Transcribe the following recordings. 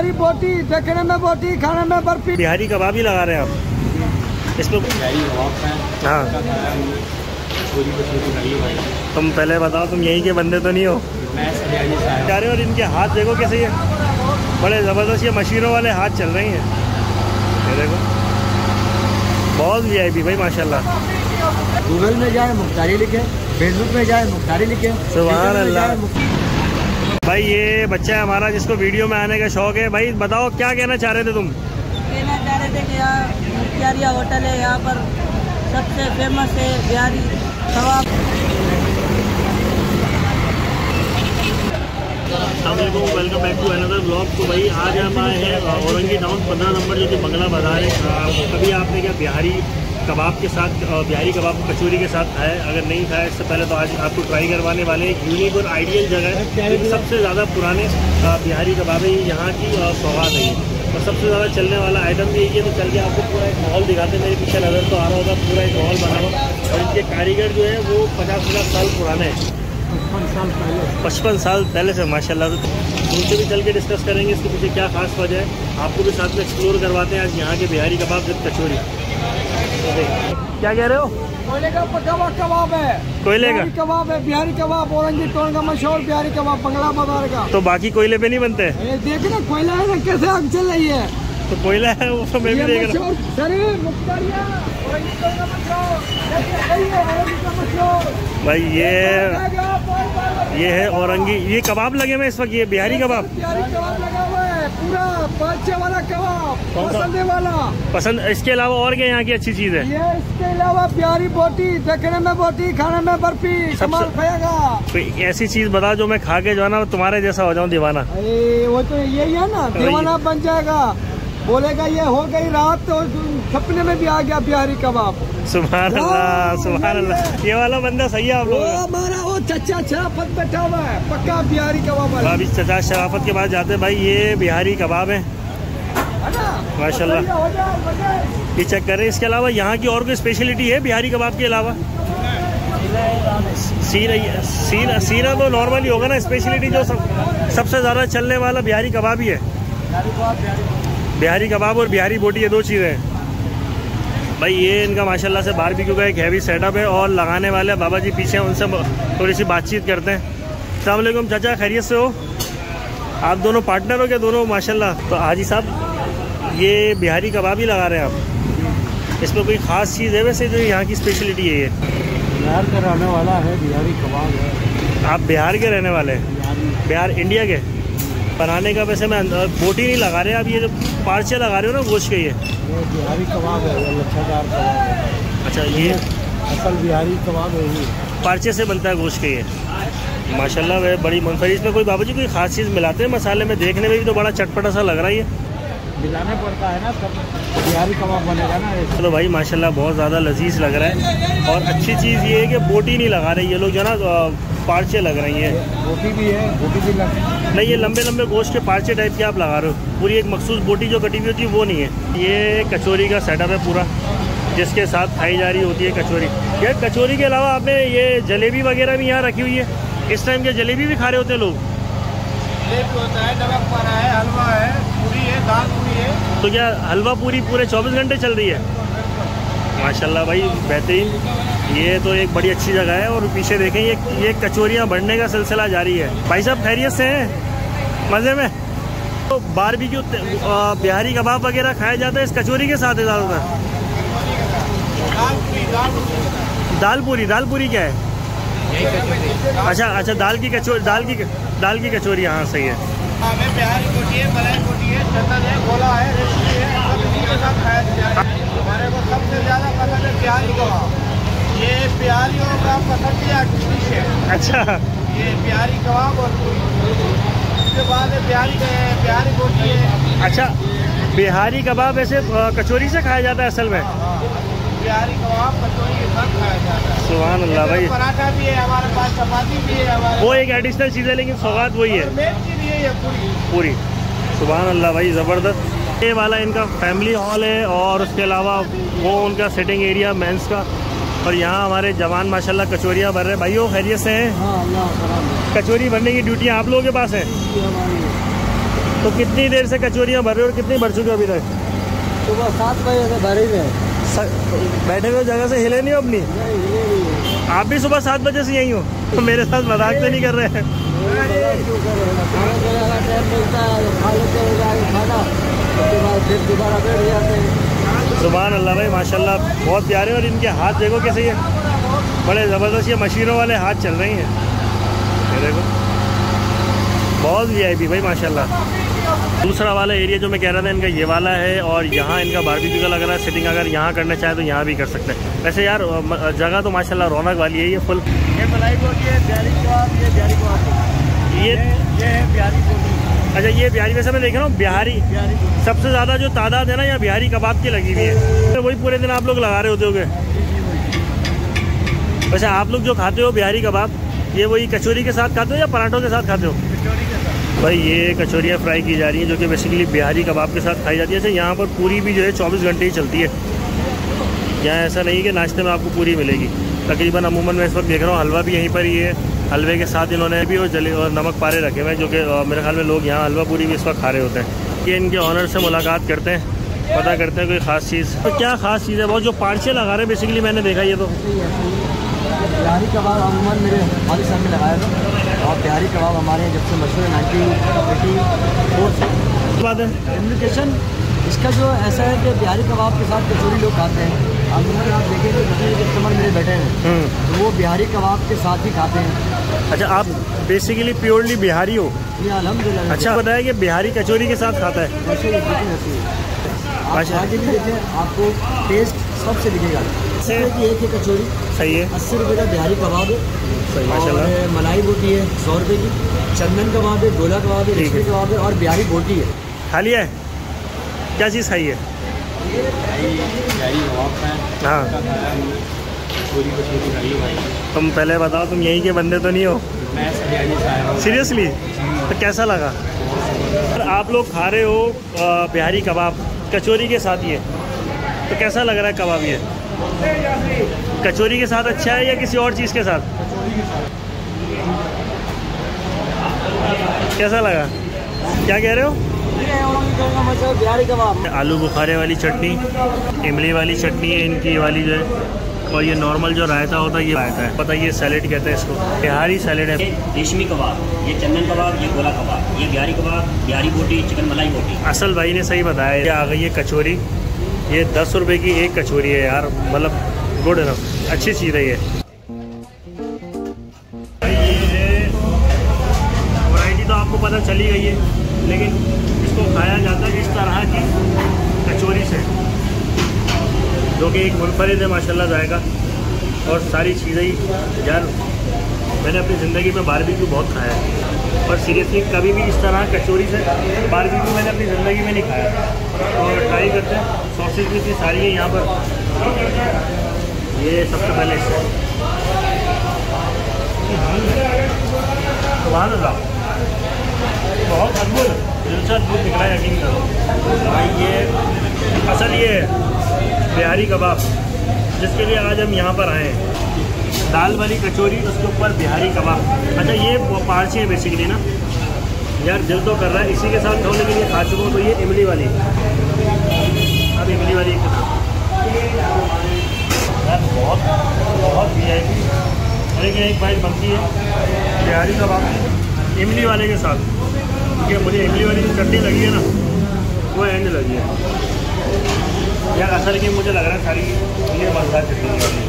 बिहारी बोटी, देखने में बोटी, खाने में बर्फी। बिहारी कबाब ही लगा रहे हैं आप इसमें? हाँ, तुम पहले बताओ, तुम यहीं के बंदे तो नहीं हो? क्या रहे हो? और इनके हाथ देखो कैसे, ये बड़े ज़बरदस्त ये मशीनों वाले हाथ चल रहे हैं। ये देखो, बहुत वीआईपी भाई माशाल्लाह। गूगल में जाए मुख्तारी लिखे, फेसबुक में जाए मुख्तारी लिखे। सुभान अल्लाह। भाई ये बच्चा है हमारा जिसको वीडियो में आने का शौक है। भाई बताओ क्या कहना चाह रहे थे तुम? कहना चाह रहे थे कि यहाँ मुख्तारिया होटल है, यहाँ पर सबसे फेमस है बिहारी कबाब। Welcome back to another blog. तो भाई आज हम आए हैं औरंगी टाउन 15 नंबर जो कि बंगला बाजार है। कभी आपने क्या बिहारी कबाब के साथ, बिहारी कबाब कचौरी के साथ खाया? अगर नहीं खाया इससे पहले तो आज आपको ट्राई करवाने वाले हैं। यूनिक और आइडियल जगह है, सबसे ज़्यादा पुराने बिहारी कबाब है यहाँ की सौगात है और सबसे ज़्यादा चलने वाला आइटम भी है। तो चल के आपको पूरा एक माहौल दिखाते हैं। मेरे पीछे नज़र तो आ रहा होगा, पूरा एक माहौल बना हुआ और इनके कारीगर जो है वो 50 साल पुराने हैं, 55 साल पहले से माशाल्लाह। तो उनसे भी चल के डिस्कस करेंगे इसके पीछे क्या खास वजह है। आपको भी साथ में एक्सप्लोर करवाते हैं आज यहाँ के बिहारी कबाब विद कचौरी। क्या कह रहे हो? कोयले का पका हुआ कबाब है, कोयले का कबाब है, बिहारी कबाब औरंगी टाउन का मशहूर बिहारी कबाब बंगला बाजार का। तो बाकी कोयले पे नहीं बनते? देख ना कोयला है ना कैसे आग चल रही है। तो कोयला है वो तो मैं भी देख रहा हूँ। भाई ये है औरंगी, ये कबाब लगे हुए इस वक्त। ये बिहारी कबाब लगा हुआ है पूरा 5-6 वाला कबाब पसंद वाला। पसंद। इसके अलावा और क्या यहाँ की अच्छी चीज है? ये इसके अलावा बिहारी बोटी, देखने में बोटी, खाने में बर्फी, कमाल खाएगा। कोई ऐसी चीज बता जो मैं खा के जो है ना तुम्हारे जैसा हो जाऊँ दीवाना। वो तो यही है ना, दीवाना बन जाएगा। बोलेगा ये हो गई रात तो सपने में भी आ गया बिहारी कबाब। सुभान अल्लाह, सुभान अल्लाह। ये वाला बंदा सही है आप लोग। हमारा वो चचा शराफत बैठा हुआ है, पक्का बिहारी कबाब वाला। अभी चचा शराफत के बाद जाते हैं भाई। ये बिहारी कबाब है माशाल्लाह, ये चेक करें। इसके अलावा यहाँ की और कोई स्पेशलिटी है बिहारी कबाब के अलावा? सीरा तो नॉर्मली होगा ना, स्पेशलिटी जो सबसे ज़्यादा चलने वाला बिहारी कबाब ही है। बिहारी कबाब और बिहारी बोटी, ये दो चीज़ें हैं भाई। ये इनका माशाल्लाह से बारबेक्यू का एक हैवी सेटअप है और लगाने वाले बाबा जी पीछे, उनसे थोड़ी सी बातचीत करते हैं। अस्सलाम वालेकुम चाचा, खैरियत से हो? आप दोनों पार्टनर हो क्या दोनों? माशाल्लाह। तो हाजी साहब ये बिहारी कबाब ही लगा रहे हैं आप? इसमें कोई ख़ास चीज़ है वैसे जो यहाँ की स्पेशलिटी है? ये बिहार का रहने वाला है, बिहारी कबाब है। आप बिहार के रहने वाले हैं? बिहार इंडिया के? बनाने का वैसे मैं बोटी नहीं लगा रहे आप, ये जो पार्चे लगा रहे हो ना गोश्त के, ये बिहारी कबाब है, लच्छादार कबाब है। अच्छा, ये असल बिहारी कबाब है, ये पार्चे से बनता है गोश्त के। ये माशाल्लाह वह बड़ी मुनफरिद। इसमें कोई बाबूजी कोई खास चीज़ मिलाते हैं मसाले में? देखने में भी तो बड़ा चटपटा सा लग रहा है। ये मिलाना पड़ता है ना, तब बिहारी कबाब बनेगा ना। चलो भाई माशाल्लाह बहुत ज़्यादा लजीज लग रहा है। और अच्छी चीज़ ये है कि बोटी नहीं लगा रहे ये लोग, जो ना पार्चे लग रही हैं। बोटी भी है, बोटी भी नहीं, ये लंबे लंबे गोश्त के पार्चे टाइप के आप लगा रहे हो। पूरी एक मखसूस बोटी जो कटी हुई होती है वो नहीं है। ये कचौरी का सेटअप है पूरा, जिसके साथ खाई जा रही होती है कचौरी। यार कचौरी के अलावा आपने ये जलेबी वगैरह भी यहाँ रखी हुई है? इस टाइम के जलेबी भी खा रहे होते हैं लोग? जलेबी होता है, नमक पारा है, हलवा है, पूरी है, दाल पूरी है। तो क्या हलवा पूरी पूरे 24 घंटे चल रही है? माशाल्लाह भाई बेहतरीन। ये तो एक बड़ी अच्छी जगह है। और पीछे देखें ये कचौरियाँ बढ़ने का सिलसिला जारी है। भाई साहब खैरियत से हैं? मज़े में? तो बारबेक्यू बिहारी कबाब वगैरह खाया जाता है इस कचौरी के साथ ज़्यादातर? दाल पूरी क्या है? अच्छा, दाल की कचौरी। हाँ सही है। बिहारी बोटी है, मलाई बोटी है, चटन है, गोला है, रेसिपी है, के साथ खाया जाता है। हमारे को सबसे ज़्यादा पसंद है बिहारी कबाब। ये बिहारियों का पसंदीदा डिश है। अच्छा, ये बिहारी कबाब और पूरी। उसके बाद बिहारी बोटी है। अच्छा, बिहारी कबाब ऐसे कचौरी से खाया जाता है असल में? बिहारी कबाब कचौरी के साथ खाया जाता है। सुभान अल्लाह भाई। पराठा भी है हमारे पास, चपाती भी है हमारे। वो एक एडिशनल चीज़ है लेकिन सौगात वही है, मेन चीज़ ये है पूरी। सुभान अल्लाह भाई ज़बरदस्त। ये वाला इनका फैमिली हॉल है और उसके अलावा वो उनका सिटिंग एरिया मेंस का। और यहाँ हमारे जवान माशाल्लाह कचौरियाँ भर रहे हैं। भाइयों खैरियत से हैं? कचौरी भरने की ड्यूटी आप लोगों के पास है? तो कितनी देर से कचौरियाँ भर रहे हो और कितनी भर चुके हो अभी तक? सुबह 7 बजे से भरे हुए हैं। बैठे हुए जगह से हिले नहीं हो अपनी? आप भी सुबह 7 बजे से यहीं हो? तो मेरे साथ मजाक तो नहीं कर रहे हैं? सुभान अल्लाह भाई, माशाल्लाह बहुत प्यारे। और इनके हाथ देखो कैसे, ये बड़े ज़बरदस्त ये मशीनों वाले हाथ चल रही हैं। ये देखो बहुत VIP भाई माशाल्लाह। दूसरा वाला एरिया जो मैं कह रहा था इनका ये वाला है, और यहाँ इनका बारबेक्यू का लग रहा है सिटिंग। अगर यहाँ करना चाहे तो यहाँ भी कर सकते हैं। वैसे यार जगह तो माशाल्लाह रौनक वाली है। ये फुल ये मलाई बोटी है, बिहारी कबाब, ये बिहारी कबाब, ये है बिहारी बोटी। अच्छा, ये बिहारी, वैसे मैं देख रहा हूँ बिहारी सबसे ज़्यादा जो तादाद है ना यहाँ बिहारी कबाब की लगी हुई है। तो वही पूरे दिन आप लोग लगा रहे होते होगे। वैसे आप लोग जो खाते हो बिहारी कबाब, ये वही कचौरी के साथ खाते हो या पराठों के साथ खाते हो? कचौरी के साथ। भाई ये कचौरियाँ फ्राई की जा रही हैं जो कि बेसिकली बिहारी कबाब के साथ खाई जाती है। जैसे यहाँ पर पूरी भी जो है 24 घंटे ही चलती है। यहाँ ऐसा नहीं कि नाश्ते में आपको पूरी मिलेगी। तकरीबन अमूमन मैं इस वक्त देख रहा हूँ हलवा भी यहीं पर ही है। हलवे के साथ इन्होंने भी और जले और नमक पारे रखे हुए हैं, जो कि मेरे ख्याल में लोग यहाँ हलवा पूरी भी इस वक्त खा रहे होते हैं। ये इनके ऑनर से मुलाकात करते हैं, पता करते हैं कोई ख़ास चीज़। तो क्या ख़ास चीज़ है? बहुत जो पार्चे लगा रहे हैं बेसिकली मैंने देखा ये तो बिहारी कबाब अमूमन मेरे वालिद साहब ने लगाया था, और बिहारी कबाब हमारे यहाँ जब से मशहूर है 1984 से। बात है कम्युनिकेशन इसका जो ऐसा है कि बिहारी कबाब के साथ कचौरी लोग खाते हैं। अमूमन आप देखें तो जितने कस्टमर मेरे बैठे हैं तो वो बिहारी कबाब के साथ ही खाते हैं। अच्छा, आप बेसिकली प्योरली बिहारी हो? ये अल्हम्दुलिल्लाह। अच्छा, बताया कि बिहारी कचौरी के साथ खाता है। वैसे ही बिल्कुल ऐसे ही आप आगे भी देखें, आपको टेस्ट सबसे दिखेगा। कि एक ही कचौरी सही है, 80 रुपये का बिहारी कबाब है। सही माशाल्लाह। और मलाई बोटी है 100 रुपये की, चंदन कबाब है, गोला कबाब है, रेशमी कबाब है, और बिहारी बोटी है। खा लिया है? क्या चीज़ खाई है? हाँ, तुम पहले बताओ, तुम यहीं के बंदे तो नहीं हो? सीरियसली? तो कैसा लगा? आप लोग खा रहे हो बिहारी कबाब कचौरी के साथ, ये तो कैसा लग रहा है कबाब? ये कचौरी के साथ अच्छा है या किसी और चीज़ के साथ? कैसा लगा? क्या कह रहे हो? बिहारी कबाब, आलू बुखारे वाली चटनी, इमली वाली चटनी है इनकी वाली जो है, और ये नॉर्मल जो रायता होता है ये रायता है। पता ये सैलेड कहते हैं इसको, बिहारी सैलेड है। रेशमी कबाब, ये चंदन कबाब, ये गोला कबाब, ये बिहारी कबाब, बिहारी बोटी, चिकन मलाई बोटी। असल भाई ने सही बताया। ये आ गई है कचौरी, ये 10 रुपये की एक कचौरी है यार, मतलब गुड इनफ, अच्छी चीज़ है ये। वैरायटी तो आपको पता चली गई है, लेकिन इसको खाया जाता है इस तरह की कचौरी से, जो कि एक मुनफरिद है माशाल्लाह जाएगा। और सारी चीज़ें ही यार, मैंने अपनी ज़िंदगी में बारबेक्यू बहुत खाया है, और सीरियसली कभी भी इस तरह कचौरी से बारबेक्यू मैंने अपनी ज़िंदगी में नहीं खाया। और ट्राई करते हैं। सॉसेज भी इतनी सारी है यहाँ पर। ये सबसे पहले सुभान अल्लाह, बहुत अद्भुत, दिल से अद्भुत निकला है, यकीन करो भाई। ये असल ये बिहारी कबाब जिसके लिए आज हम यहाँ पर आए हैं, दाल वाली कचौरी, उसके ऊपर बिहारी कबाब। अच्छा, ये पार्चे है बेसिकली ना यार, दिल तो कर रहा है इसी के साथ खाओ, लेकिन ये खा चुका हूँ। तो ये इमली वाली, अब इमली वाली यार बहुत बहुत VIP, लेकिन एक बाइट बनती है बिहारी कबाब इमली वाले के साथ, क्योंकि मुझे इमली वाली जो चटनी लगी है ना, वो एंड लगी है यार। असल की मुझे लग रहा है सारी ये मज़ेदार चटनी वाली,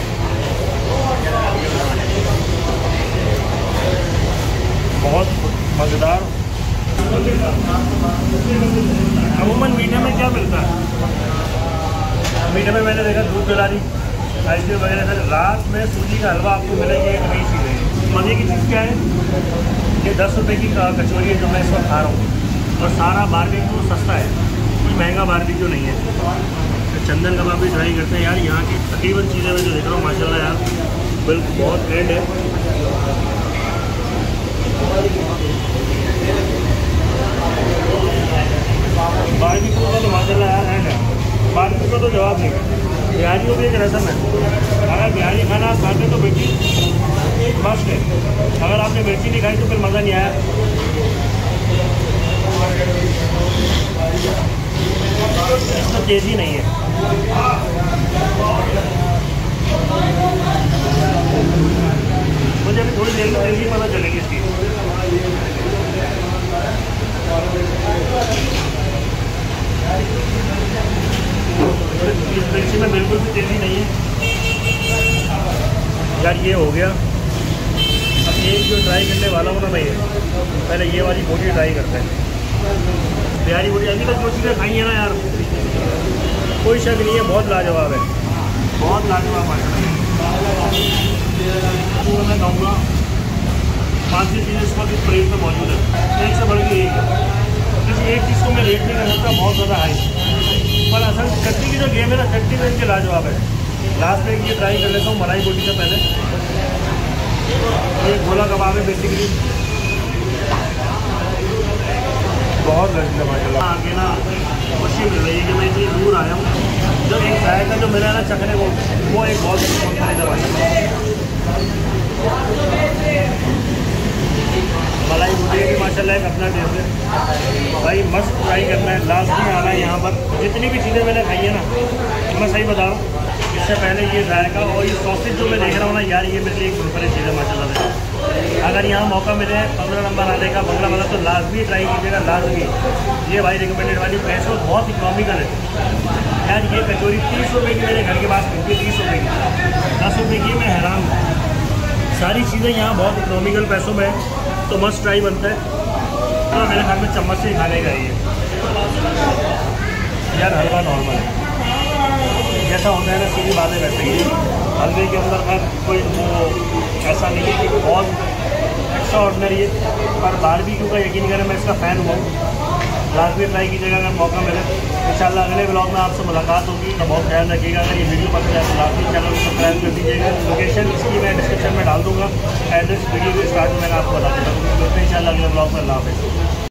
बहुत मज़ेदार। अमूमन मीठे में क्या मिलता है? मीठे में मैंने देखा दूध पिलानी, आइसक्रीम वगैरह है। रात में सूजी का हलवा आपको मिलेगी, एक नई चीज़ है। मज़े की चीज़ क्या है? ये 10 रुपये की कचौरी है जो मैं इस वक्त खा रहा हूँ, और सारा बारबेक्यू सस्ता है, कोई महंगा बारबेक्यू नहीं है। तो चंदन कबाब भी ट्राई करते हैं यार। यहाँ की तकरीबन चीज़ें मैं जो देख रहा हूँ माशाल्लाह यार, बिल्कुल बहुत ट्रेंड है। बारबेक्यू का तो माशाल्लाह यार एंड है, बारबेक्यू का तो जवाब नहीं है। बिहारियों की एक रस्म है, अगर बिहारी खाना आप खाते तो मिर्ची मस्त है, अगर आपने मिर्ची नहीं खाई तो फिर मज़ा नहीं आया। तेज़ी नहीं है। मुझे अभी थोड़ी देर में तेज़ी पता चलेगी इसकी। इस मिर्ची में बिल्कुल भी तेज़ी नहीं है यार। ये हो गया। अब एक जो ट्राई करने वाला हूँ ना मैं, पहले ये वाली बोटी ट्राई करते हैं। बिहारी बोटी अभी तक जो चीज़ें खाई है ना यार, कोई शक नहीं है, बहुत लाजवाब है, बहुत लाजवाब है। तो मैं कहूँगा 5-6 चीज़ें इस वक्त इस प्लेट में मौजूद है, एक से बढ़ के एक है। किसी एक चीज़ को मैं रेट नहीं कर सकता बहुत ज़्यादा हाई, पर असल चटनी की जो गेम है ना, चटनी में इनके लाजवाब है। लास्ट में ये ट्राई कर लेता हूँ मलाई बोटी से पहले। ये गोला कबाब है बेसिकली, बहुत लजीज है माशाल्लाह। आगे ना खुशी मिल रही है कि मैं इतनी दूर आया हूँ, जो एक जायका जो मिला है ना चखने को, वो एक बहुत मुनफरिद है माशाल्लाह। मलाई बोटी भी माशाल्लाह एक अपना टेस्ट है भाई, मस्त ट्राई करना है, लास्ट में आना है यहाँ पर। जितनी भी चीज़ें मैंने खाई है ना, मैं सही बता रहा हूँ, इससे पहले ये जायका और ये सॉसेज जो मैं देख रहा हूँ ना यार, ये मेरे लिए एक मुनफरिद चीज़ है माशाल्लाह से। अगर यहाँ मौका मिले 15 नंबर आने का बंगला वाला तो लाजमी ट्राई कीजिएगा, लाजमी। ये भाई रिकमेंडेड वाली पैसे बहुत इकोनॉमिकल है यार। ये कचौरी 30 रुपये की मेरे घर के पास मिलती है, 30 रुपये की, 10 रुपये की। मैं हैरान हूँ, सारी चीज़ें यहाँ बहुत इकोनॉमिकल पैसों में है, तो मस्ट ट्राई बनता है। तो मेरे घर में चम्मच से ही खाने का ही है यार। हलवा नॉर्मल है, जैसा होता है ना सीधी बात है वैसे ही। हलवे के अंदर का कोई वो ऐसा नहीं है कि बहुत एक्स्ट्रा ऑर्डनरी है, पर बारबेक्यू का यकीन करें मैं इसका फ़ैन हुआ हूँ। लाजमी ट्राई कीजिएगा अगर मौका मिले। इंशाल्लाह अगले ब्लॉग में आपसे मुलाकात होगी, तो बहुत ख्याल रखिएगा। अगर ये वीडियो पसंद आए तो लाजमी चैनल को सब्सक्राइब कर दीजिएगा। लोकेशन इसकी मैं डिस्क्रिप्शन में डाल दूँगा, एड्रेस वीडियो के स्टार्ट में मैंने आपको बता देता हूँ। इंशाल्लाह अगले ब्लॉग में अल्लाह हाफ़िज़।